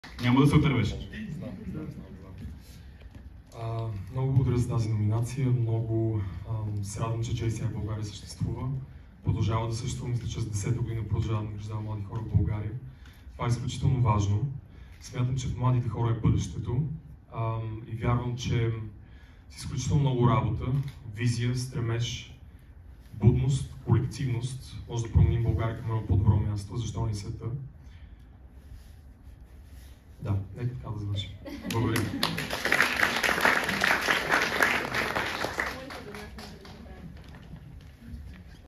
Няма да се отървеш. Много благодаря за тази номинация. Много се радвам, че JCI България съществува. Продължава да съществува. Мисля, че с 10-та година продължава да награждава млади хора в България. Това е изключително важно. Смятам, че младите хора е бъдещето и вярвам, че с изключително много работа, визия, стремеж, будност, колективност може да променим България към едно по-добро място. Защо не света? Да, нека така да завършим.